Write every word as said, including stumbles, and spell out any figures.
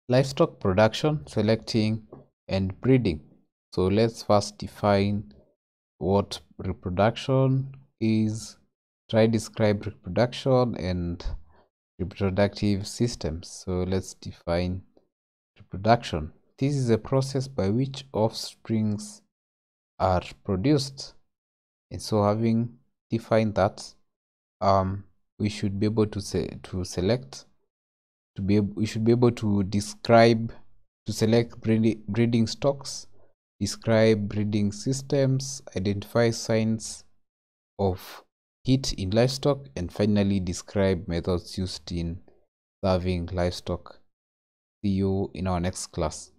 Livestock production, selecting, and breeding. So let's first define what reproduction is, try describe reproduction and reproductive systems. So let's define reproduction. This is a process by which offsprings are produced. And so having defined that, um, we should be able to say to select to be able, we should be able to describe to select breeding, breeding stocks, describe breeding systems, identify signs of heat in livestock, and finally describe methods used in serving livestock. See you in our next class.